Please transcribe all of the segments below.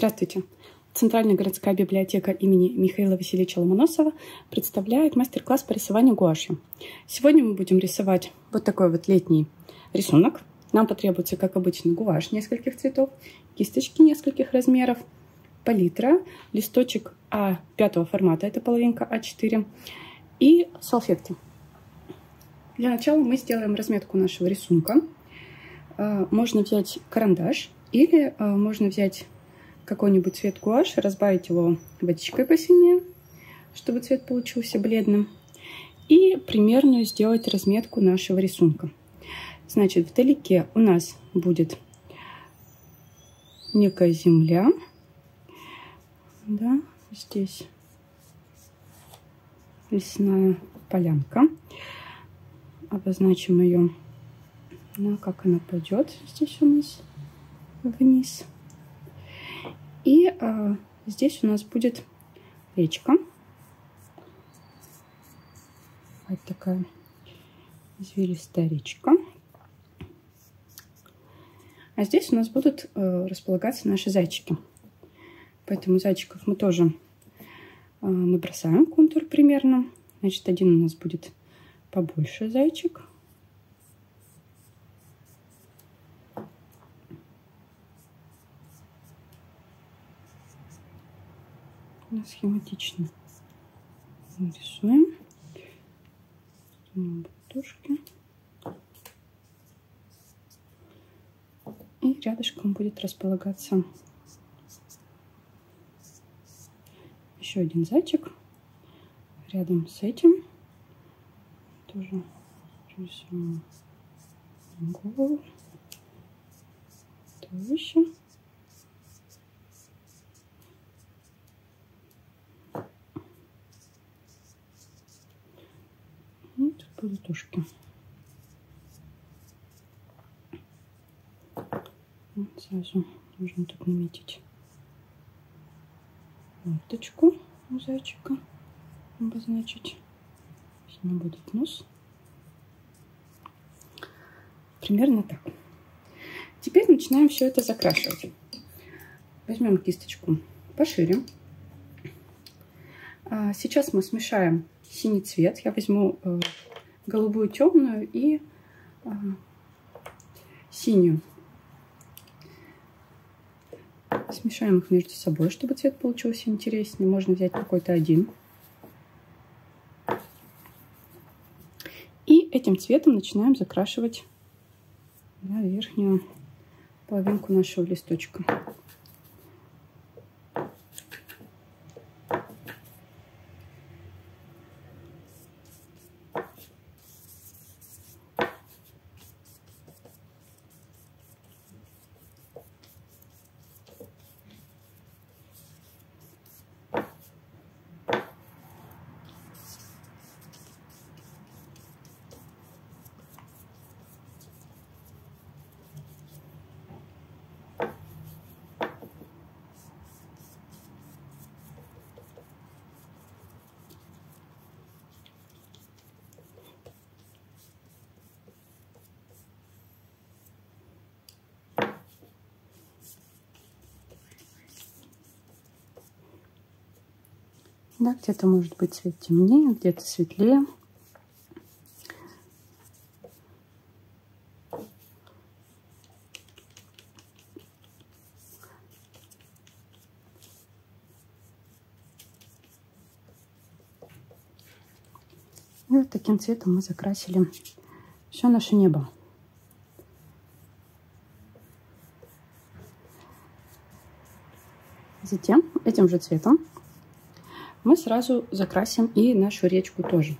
Здравствуйте! Центральная городская библиотека имени Михаила Васильевича Ломоносова представляет мастер-класс по рисованию гуашью. Сегодня мы будем рисовать вот такой вот летний рисунок. Нам потребуется, как обычно, гуашь нескольких цветов, кисточки нескольких размеров, палитра, листочек А5 формата, это половинка А4, и салфетки. Для начала мы сделаем разметку нашего рисунка. Можно взять карандаш или можно взять какой-нибудь цвет гуаши, разбавить его водичкой посильнее, чтобы цвет получился бледным, и примерно сделать разметку нашего рисунка. Значит, вдалеке у нас будет некая земля, да, здесь лесная полянка. Обозначим ее, ну, как она пойдет здесь у нас вниз. И здесь у нас будет речка. Вот такая извилистая речка. А здесь у нас будут располагаться наши зайчики. Поэтому зайчиков мы тоже набросаем контур примерно. Значит, один у нас будет побольше зайчик. Схематично нарисуем бутушки. И рядышком будет располагаться еще один зайчик. Рядом с этим тоже рисуем голову, туловище. И тут будут ушки. Вот сразу нужно тут наметить мордочку у зайчика, обозначить. Здесь не будет нос. Примерно так. Теперь начинаем все это закрашивать. Возьмем кисточку пошире. Сейчас мы смешаем синий цвет. Я возьму голубую темную и синюю. Смешаем их между собой, чтобы цвет получился интереснее. Можно взять какой-то один. И этим цветом начинаем закрашивать, да, верхнюю половинку нашего листочка. Да, где-то может быть цвет темнее, где-то светлее. И вот таким цветом мы закрасили все наше небо. Затем этим же цветом мы сразу закрасим и нашу речку тоже.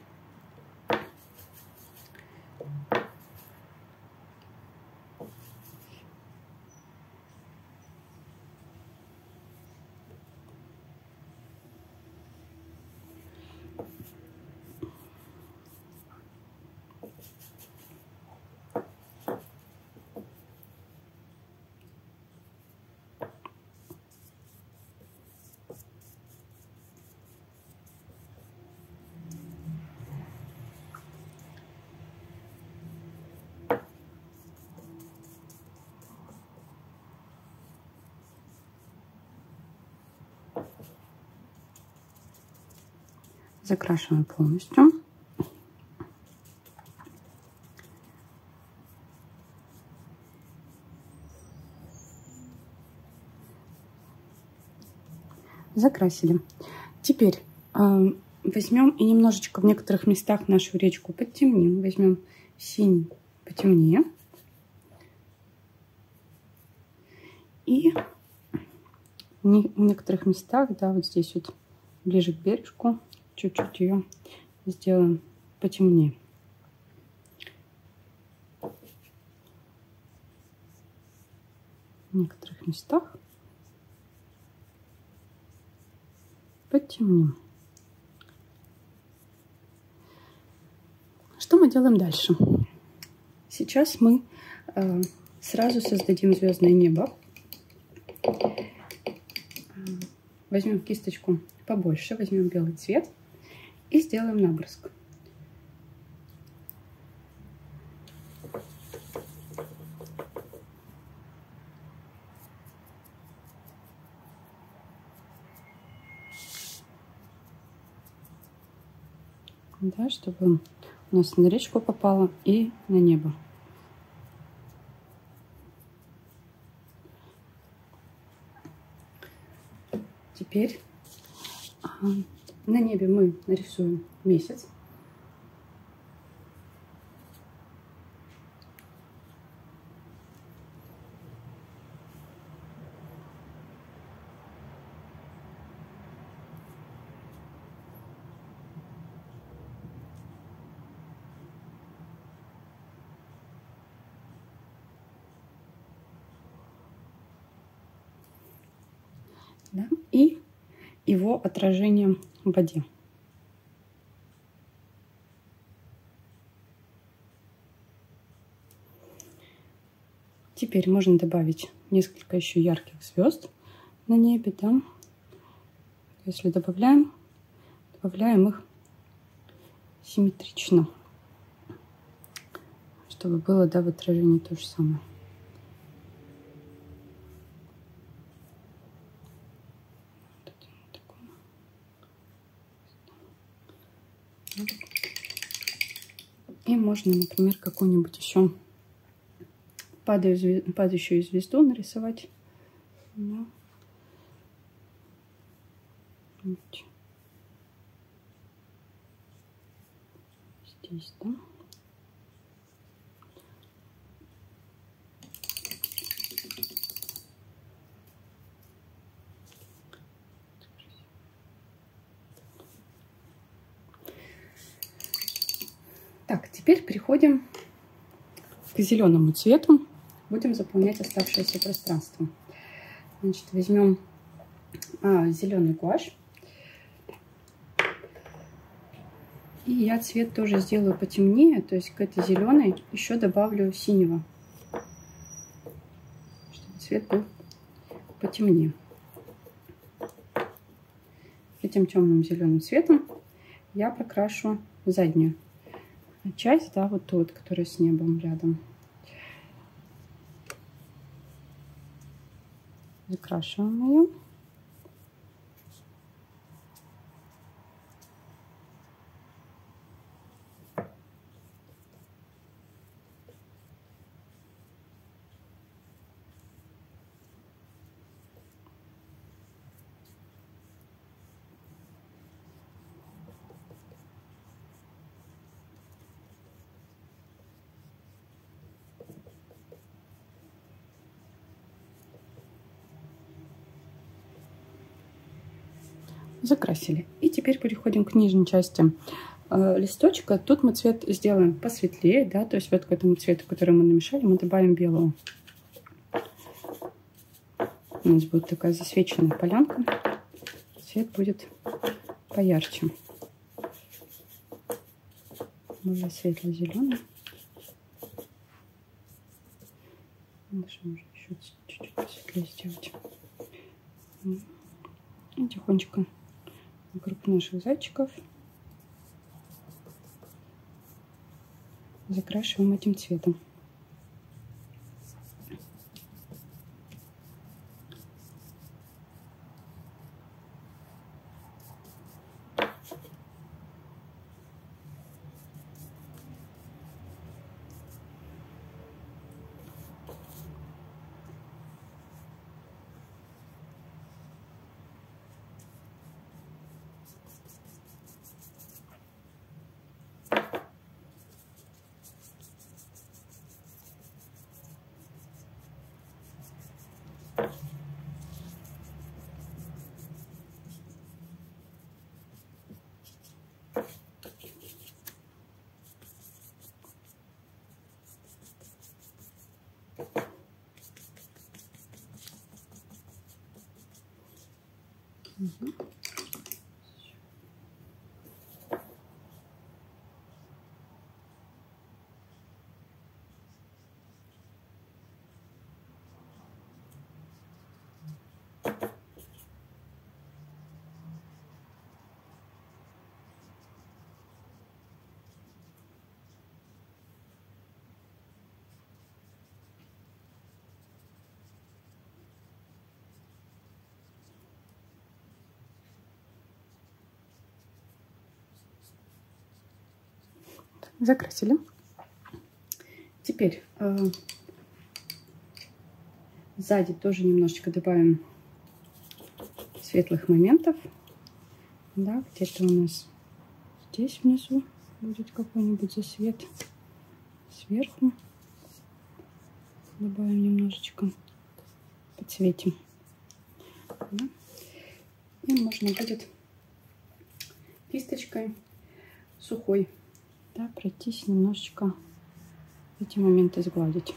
Закрашиваем полностью. Закрасили. Теперь возьмем и немножечко в некоторых местах нашу речку подтемним. Возьмем синий потемнее. И в некоторых местах, да, вот здесь вот ближе к бережку, чуть-чуть ее сделаем потемнее. В некоторых местах подтемним. Что мы делаем дальше? Сейчас мы сразу создадим звездное небо. Возьмем кисточку побольше, возьмем белый цвет и сделаем наброск. Да, чтобы у нас на речку попало и на небо. Теперь на небе мы нарисуем месяц. Да, и его отражение в воде. Теперь можно добавить несколько еще ярких звезд на небе, да. Если добавляем их симметрично, чтобы было, да, в отражении то же самое. И можно, например, какую-нибудь еще падающую звезду нарисовать. Да. Вот. Здесь, да. Так, теперь переходим к зеленому цвету. Будем заполнять оставшееся пространство. Значит, возьмем зеленый гуашь. И я цвет тоже сделаю потемнее, то есть к этой зеленой еще добавлю синего, чтобы цвет был потемнее. Этим темным зеленым цветом я прокрашу заднюю часть, да, вот ту вот, которая с небом рядом. Закрашиваем ее. Закрасили. И теперь переходим к нижней части листочка. Тут мы цвет сделаем посветлее, да, то есть вот к этому цвету, который мы намешали, мы добавим белого. У нас будет такая засвеченная полянка. Цвет будет поярче. Более светло-зеленый. Даже можно еще чуть-чуть посветлее сделать. И тихонечко вокруг наших зайчиков закрашиваем этим цветом. Угу. Закрасили. Теперь сзади тоже немножечко добавим светлых моментов. Да, где-то у нас здесь внизу будет какой-нибудь засвет. Сверху добавим немножечко, подсветим. Да. И можно будет кисточкой сухой, да, пройтись немножечко, эти моменты сгладить.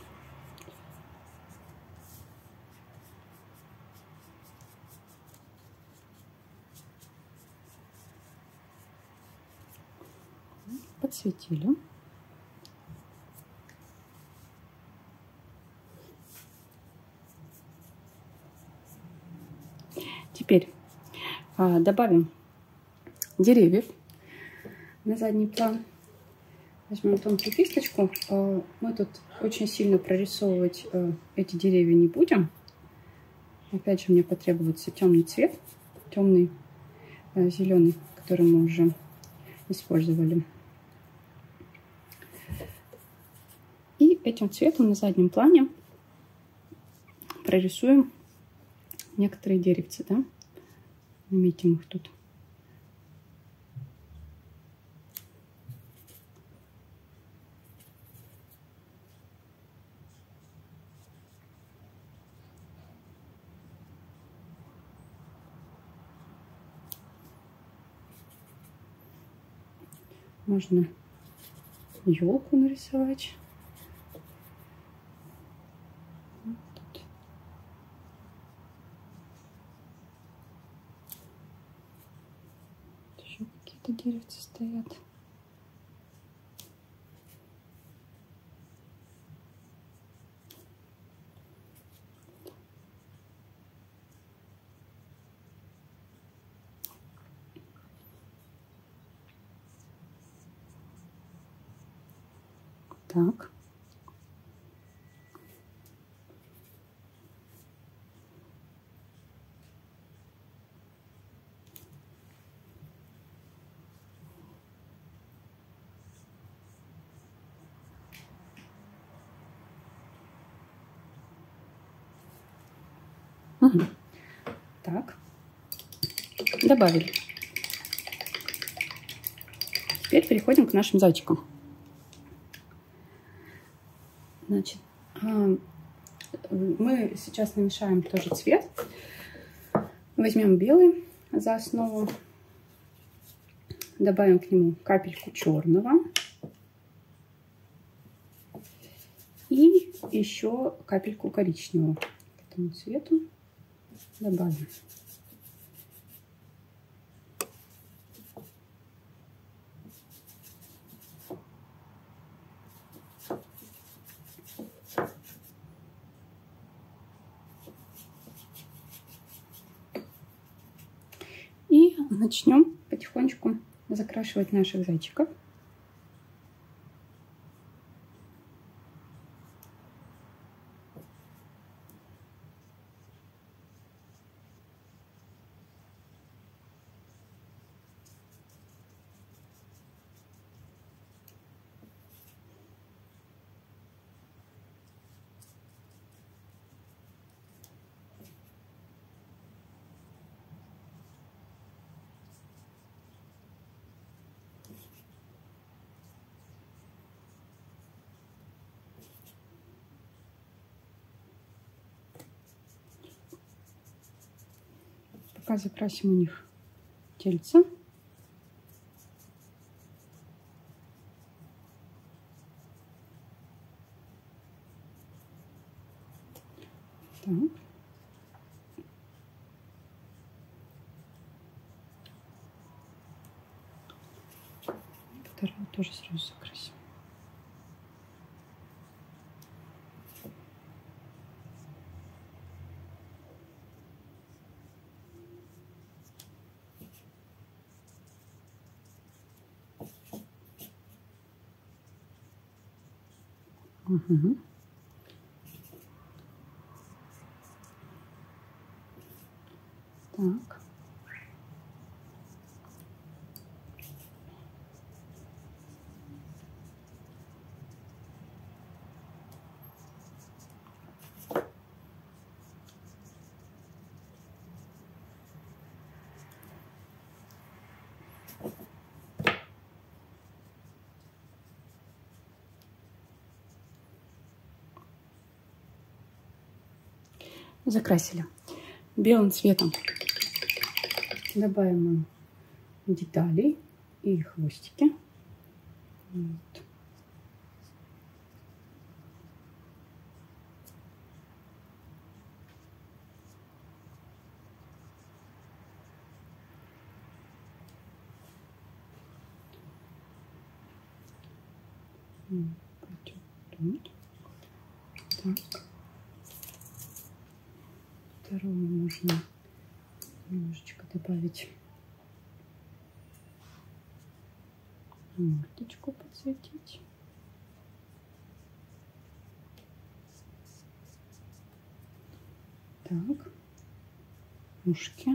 Подсветили. Теперь добавим деревьев на задний план. Возьмем тонкую кисточку. Мы тут очень сильно прорисовывать эти деревья не будем. Опять же, мне потребуется темный цвет, темный зеленый, который мы уже использовали. И этим цветом на заднем плане прорисуем некоторые деревцы, да? Наметим их тут. Можно елку нарисовать. Вот. Еще какие-то деревца стоят. Так. Угу. Так. Добавили. Теперь переходим к нашим зайчикам. Значит, мы сейчас намешаем тоже цвет. Возьмем белый за основу. Добавим к нему капельку черного. И еще капельку коричневого к этому цвету добавим. И начнем потихонечку закрашивать наших зайчиков. Пока закрасим у них тельца. Так. вторую тоже сразу закрасим. Угу. Так. Закрасили. Белым цветом добавим детали и хвостики. Вот. Так. Вторую можно немножечко добавить мордочку, подсветить. Так, ушки.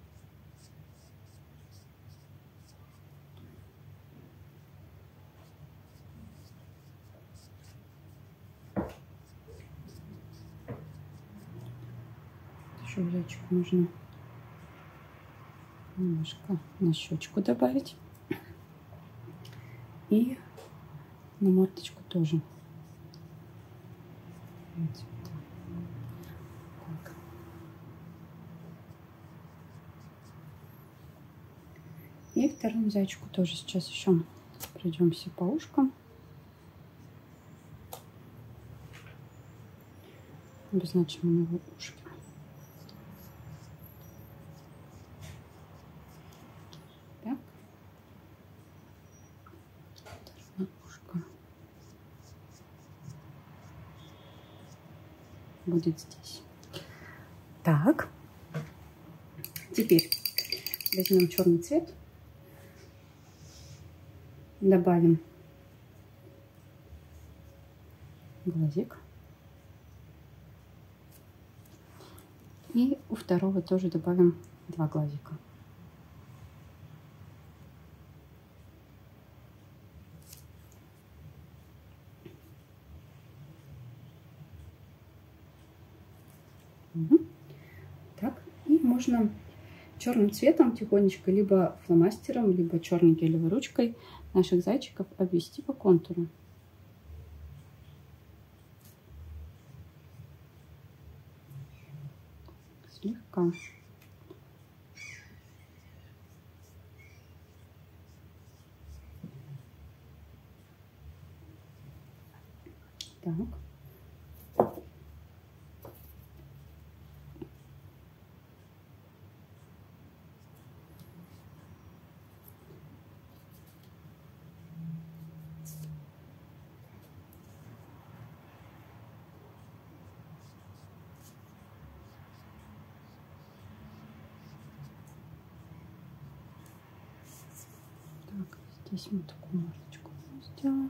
Еще зайчику нужно немножко на щечку добавить. И на мордочку тоже. Вот. Так. И второму зайчику тоже сейчас еще пройдемся по ушкам. Обозначим у него ушки. Так. Второе ушко будет здесь. Так. Теперь возьмем черный цвет. Добавим глазик. И у второго тоже добавим 2 глазика. Угу. Так, и можно черным цветом тихонечко, либо фломастером, либо черной гелевой ручкой наших зайчиков обвести по контуру. Слегка. Так. Так, здесь мы такую мордочку сделаем.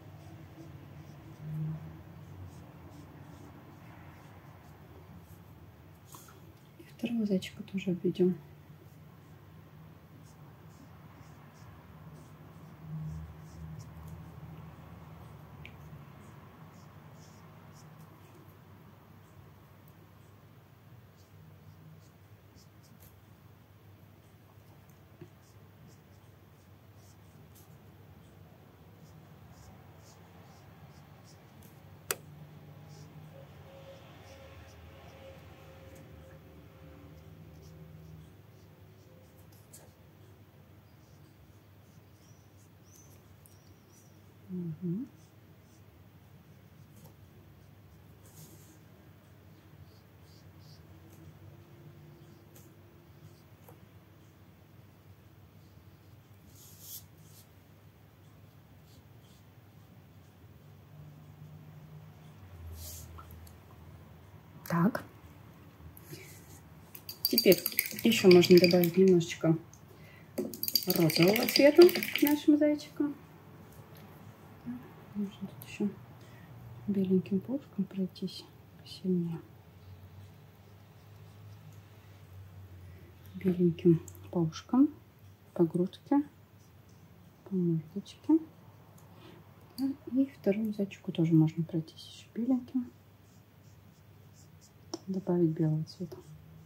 И второго зайчика тоже обведем. Угу. Так. Теперь еще можно добавить немножечко розового цвета к нашим зайчикам. Можно тут еще беленьким пушком пройтись посильнее. Беленьким по ушкам, по грудке, по мордочке. И второму зайчику тоже можно пройтись еще беленьким. Добавить белого цвета.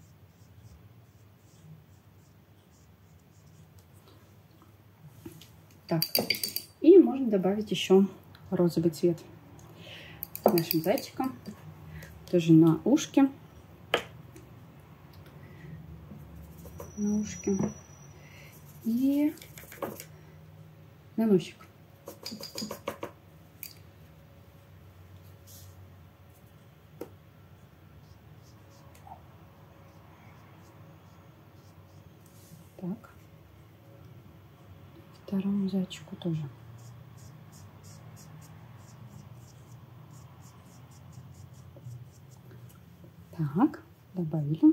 Так, и можно добавить еще розовый цвет к нашим зайчикам. Тоже на ушке. На ушке. И на носик. Так. Второму зайчику тоже. Так, добавили.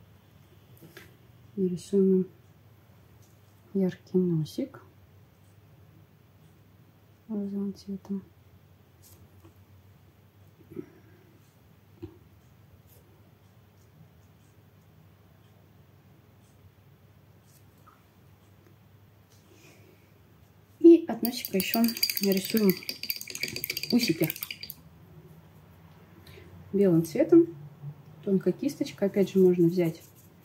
Нарисуем яркий носик розовым цветом. И от носика еще нарисуем усики белым цветом. Тонкая кисточка. Опять же можно взять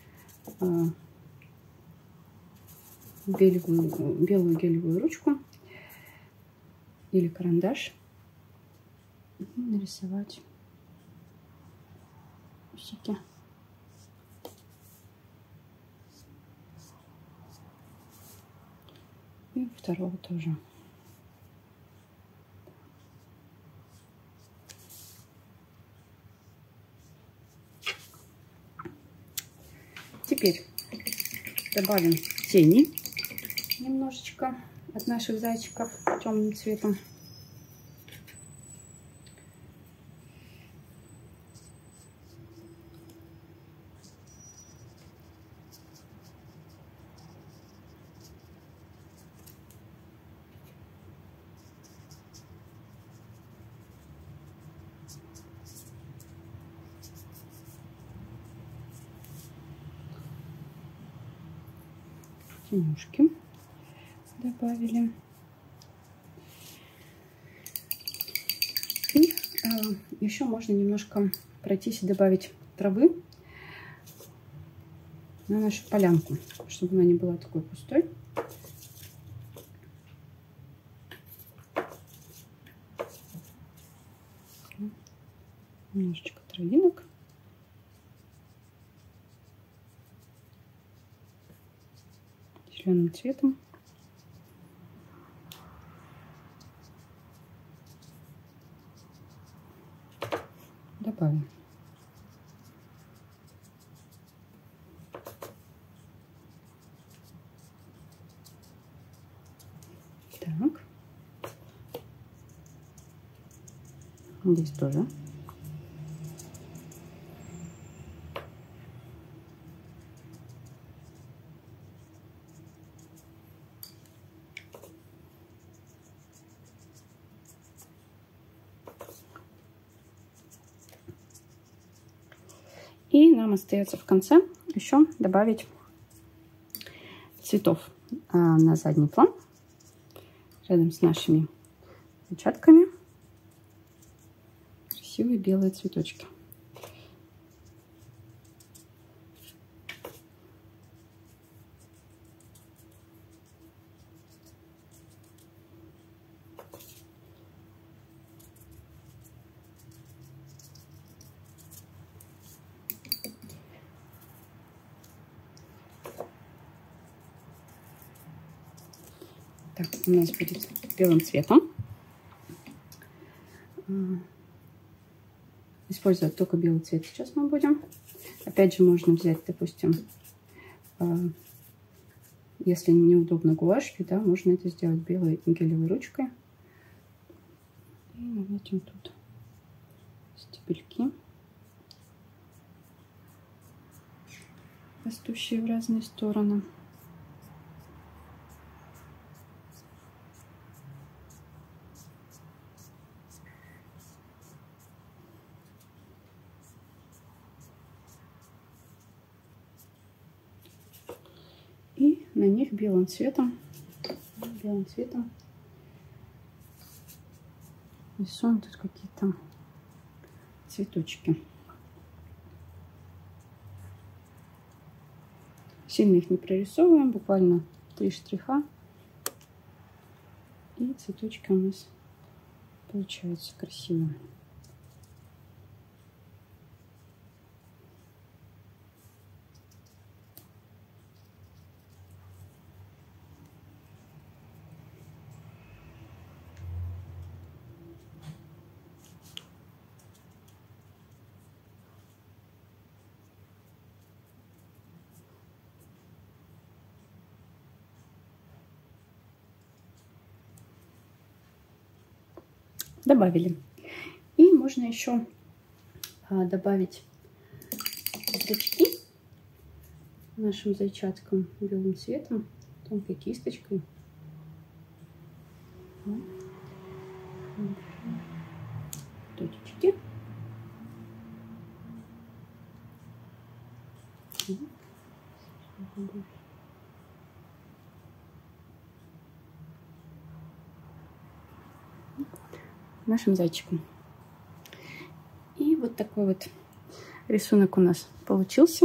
белую гелевую ручку или карандаш и нарисовать усики. И второго тоже. Теперь добавим тени немножечко от наших зайчиков темным цветом. Тенюшки добавили. И еще можно немножко пройтись и добавить травы на нашу полянку, чтобы она не была такой пустой. Немножечко травинок. Зеленым цветом. Добавим. Так. Здесь тоже. И нам остается в конце еще добавить цветов на задний план, рядом с нашими зайчатками. Красивые белые цветочки. Так, у нас будет белым цветом. Использовать только белый цвет сейчас мы будем. Опять же, можно взять, допустим, если неудобно гуашью, да, можно это сделать белой гелевой ручкой. И наносим тут стебельки. растущие в разные стороны. И на них белым цветом рисуем тут какие-то цветочки. Сильно их не прорисовываем, буквально 3 штриха. И цветочки у нас получаются красивые. Добавили. И можно еще добавить зрачки нашим зайчаткам белым цветом, тонкой кисточкой. Точечки. Нашим зайчиком. И вот такой вот рисунок у нас получился.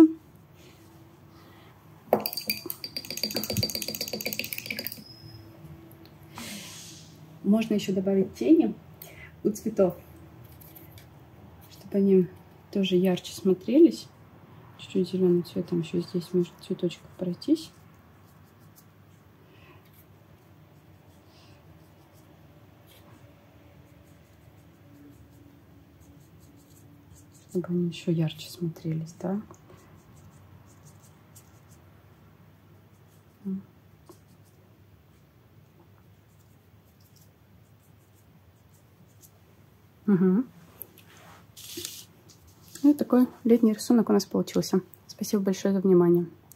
Можно еще добавить тени у цветов, чтобы они тоже ярче смотрелись. Чуть-чуть зеленым цветом еще здесь между цветочков пройтись. Чтобы они еще ярче смотрелись, да? Угу. И такой летний рисунок у нас получился. Спасибо большое за внимание.